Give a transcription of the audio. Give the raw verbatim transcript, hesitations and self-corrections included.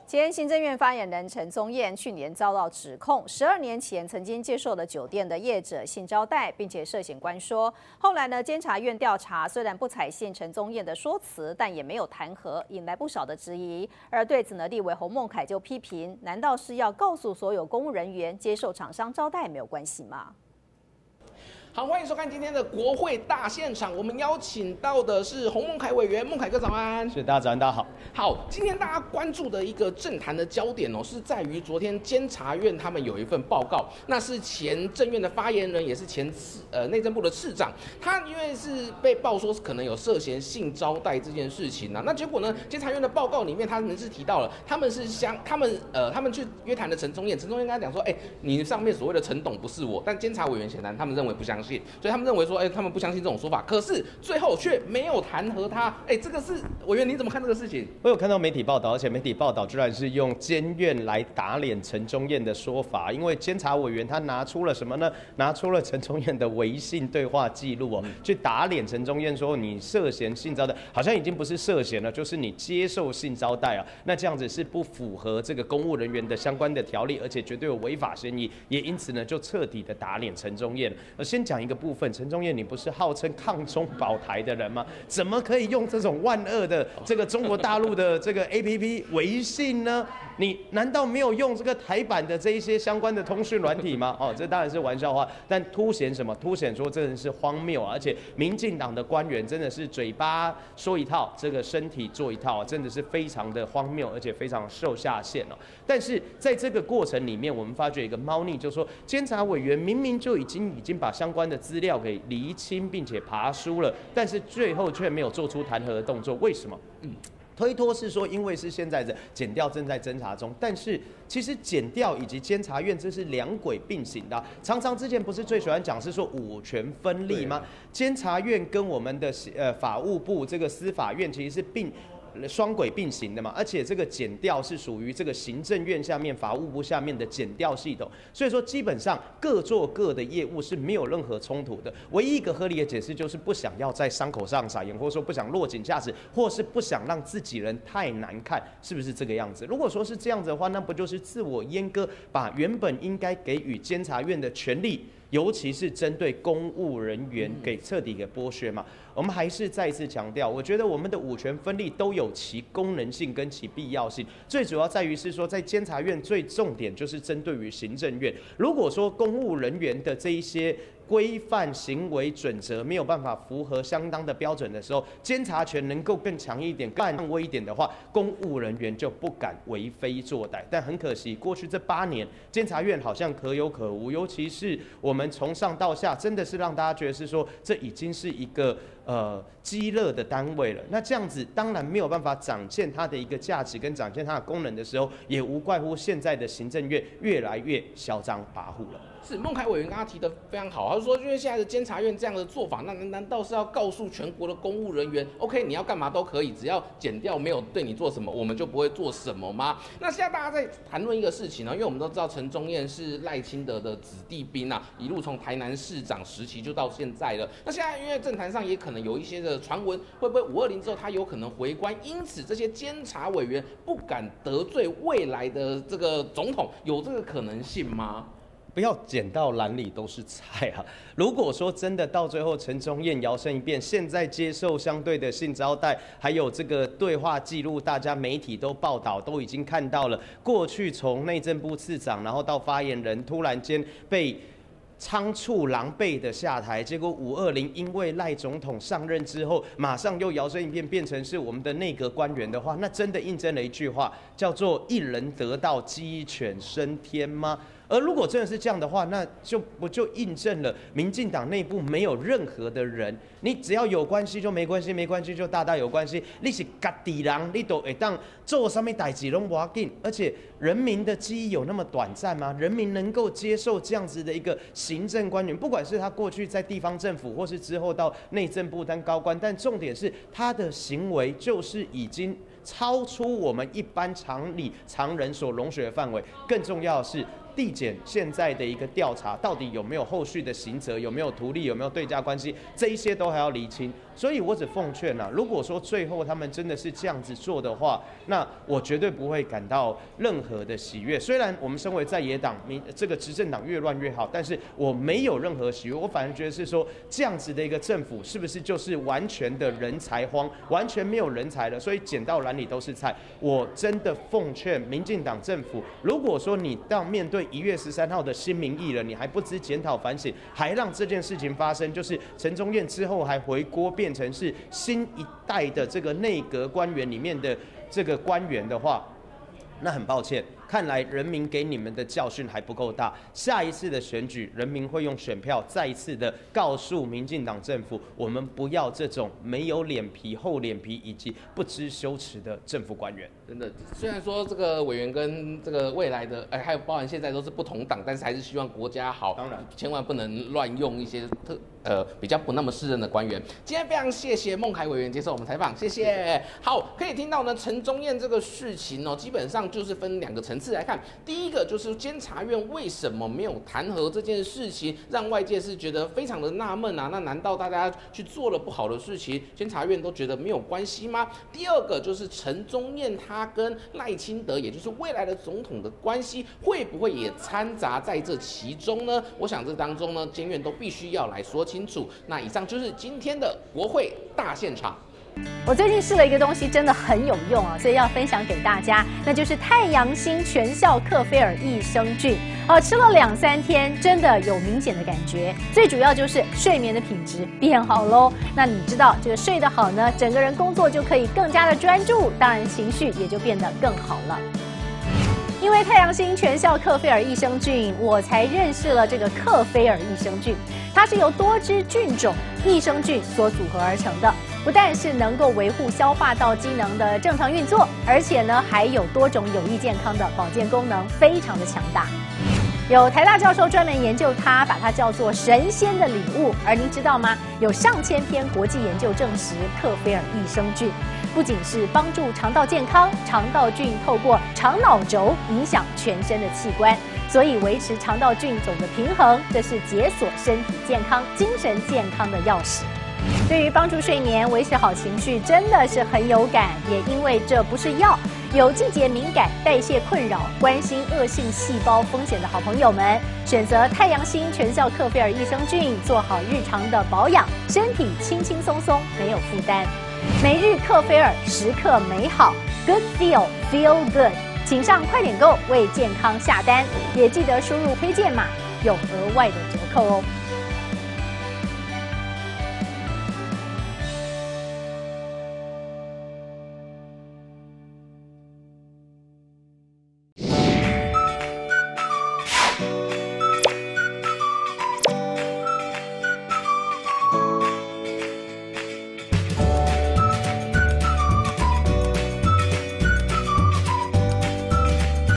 前行政院发言人陈宗彦去年遭到指控，十二年前曾经接受了酒店的业者性招待，并且涉嫌关说。后来呢，监察院调查，虽然不采信陈宗彦的说辞，但也没有弹劾，引来不少的质疑。而对此呢，立委洪孟凯就批评：难道是要告诉所有公务人员，接受厂商招待没有关系吗？ 好，欢迎收看今天的国会大现场。我们邀请到的是洪孟凯委员，孟凯哥早安。 是，大家早安，大家好。 好，今天大家关注的一个政坛的焦点哦，是在于昨天监察院他们有一份报告，那是前政院的发言人，也是前次呃内政部的次长，他因为是被爆说可能有涉嫌性招待这件事情呢、啊，那结果呢，监察院的报告里面他们是提到了，他们是相他们呃他们去约谈了陈宗彦，陈宗彦跟他讲说，哎、欸，你上面所谓的陈董不是我，但监察委员显然他们认为不相信。 所以他们认为说，哎、欸，他们不相信这种说法，可是最后却没有弹劾他。哎、欸，这个是委员，你怎么看这个事情？ 我有看到媒体报道，而且媒体报道居然是用监院来打脸陈宗彦的说法，因为监察委员他拿出了什么呢？拿出了陈宗彦的微信对话记录哦，去打脸陈宗彦说你涉嫌性招待，好像已经不是涉嫌了，就是你接受性招待啊。那这样子是不符合这个公务人员的相关的条例，而且绝对有违法嫌疑，也因此呢就彻底的打脸陈宗彦。呃，先讲一个部分，陈宗彦，你不是号称抗中保台的人吗？怎么可以用这种万恶的这个中国大陆的这个 A P P 微信呢？你难道没有用这个台版的这一些相关的通讯软体吗？哦，这当然是玩笑话，但凸显什么？凸显说真的是荒谬啊！而且民进党的官员真的是嘴巴说一套，这个身体做一套，真的是非常的荒谬，而且非常受下限哦。但是在这个过程里面，我们发觉一个猫腻，就是说监察委员明明就已经已经把相关的资料给厘清并且爬梳了，但是最后却没有做出弹劾的动作，为什么？嗯。 推脱是说，因为是现在的检调正在侦查中，但是其实检调以及监察院这是两轨并行的、啊。常常之前不是最喜欢讲是说五权分立吗？监察院跟我们的呃法务部这个司法院其实是并。 双轨并行的嘛，而且这个检调是属于这个行政院下面、法务部下面的检调系统，所以说基本上各做各的业务是没有任何冲突的。唯一一个合理的解释就是不想要在伤口上撒盐，或者说不想落井下石，或是不想让自己人太难看，是不是这个样子？如果说是这样子的话，那不就是自我阉割，把原本应该给予监察院的权利？ 尤其是针对公务人员给彻底给剥削嘛，我们还是再一次强调，我觉得我们的五权分立都有其功能性跟其必要性，最主要在于是说，在监察院最重点就是针对于行政院，如果说公务人员的这一些。 规范行为准则没有办法符合相当的标准的时候，监察权能够更强一点、更暗威一点的话，公务人员就不敢为非作歹。但很可惜，过去这八年，监察院好像可有可无，尤其是我们从上到下，真的是让大家觉得是说，这已经是一个呃鸡肋的单位了。那这样子当然没有办法展现它的一个价值跟展现它的功能的时候，也无怪乎现在的行政院越来越嚣张跋扈了。 是孟凯委员刚刚提的非常好，他说，因为现在的监察院这样的做法，那难道是要告诉全国的公务人员 ，OK， 你要干嘛都可以，只要检调没有对你做什么，我们就不会做什么吗？那现在大家在谈论一个事情呢，因为我们都知道陈宗彦是赖清德的子弟兵啊，一路从台南市长时期就到现在了。那现在因为政坛上也可能有一些的传闻，会不会五二零之后他有可能回关？因此这些监察委员不敢得罪未来的这个总统，有这个可能性吗？ 不要捡到篮里都是菜啊！如果说真的到最后陈宗彦摇身一变，现在接受相对的性招待，还有这个对话记录，大家媒体都报道，都已经看到了。过去从内政部次长，然后到发言人，突然间被仓促狼狈的下台，结果五二零因为赖总统上任之后，马上又摇身一变变成是我们的内阁官员的话，那真的印证了一句话，叫做一人得道，鸡犬升天吗？ 而如果真的是这样的话，那就不就印证了民进党内部没有任何的人，你只要有关系就没关系，没关系就大大有关系。你是家己人，你都会当做什么代志拢无要紧。而且人民的记忆有那么短暂吗？人民能够接受这样子的一个行政官员，不管是他过去在地方政府，或是之后到内政部当高官，但重点是他的行为就是已经超出我们一般常理常人所容许的范围。更重要的是， 地检现在的一个调查，到底有没有后续的刑责，有没有图利，有没有对价关系，这一些都还要厘清。所以我只奉劝啊，如果说最后他们真的是这样子做的话，那我绝对不会感到任何的喜悦。虽然我们身为在野党，民这个执政党越乱越好，但是我没有任何喜悦。我反而觉得是说，这样子的一个政府，是不是就是完全的人才荒，完全没有人才了？所以捡到篮里都是菜。我真的奉劝民进党政府，如果说你到面对一月十三号的新民意了，你还不知检讨反省，还让这件事情发生，就是陈宗彦之后还回锅变成是新一代的这个内阁官员里面的这个官员的话，那很抱歉，看来人民给你们的教训还不够大。下一次的选举，人民会用选票再一次的告诉民进党政府，我们不要这种没有脸皮、厚脸皮以及不知羞耻的政府官员。 真的，虽然说这个委员跟这个未来的，哎，还有包含现在都是不同党，但是还是希望国家好， 当然， 千万不能乱用一些特呃比较不那么适任的官员。今天非常谢谢孟凯委员接受我们采访，谢谢。好，可以听到呢，陈宗彦这个事情哦，基本上就是分两个层次来看。第一个就是监察院为什么没有弹劾这件事情，让外界是觉得非常的纳闷啊？那难道大家去做了不好的事情，监察院都觉得没有关系吗？第二个就是陈宗彦他跟赖清德，也就是未来的总统的关系，会不会也掺杂在这其中呢？我想这当中呢，监院都必须要来说清楚。那以上就是今天的国会大现场。 我最近试了一个东西，真的很有用啊，所以要分享给大家，那就是太阳星全效克菲尔益生菌。哦，吃了两三天，真的有明显的感觉。最主要就是睡眠的品质变好喽。那你知道，这个睡得好呢，整个人工作就可以更加的专注，当然情绪也就变得更好了。因为太阳星全效克菲尔益生菌，我才认识了这个克菲尔益生菌。它是由多支菌种益生菌所组合而成的，不但是能够维护消化道机能的正常运作，而且呢还有多种有益健康的保健功能，非常的强大。有台大教授专门研究它，把它叫做神仙的礼物。而您知道吗？有上千篇国际研究证实，克菲尔益生菌不仅是帮助肠道健康，肠道菌透过肠脑轴影响全身的器官，所以维持肠道菌种的平衡，这是解锁身体健康、精神健康的钥匙。对于帮助睡眠、维持好情绪，真的是很有感。也因为这不是药，有季节敏感、代谢困扰、关心恶性细胞风险的好朋友们，选择太阳星全效克菲尔益生菌，做好日常的保养，身体轻轻松松，没有负担。每日克菲尔，时刻美好 ，Good Feel Feel Good， 请上快点购为健康下单，也记得输入推荐码，有额外的折扣哦。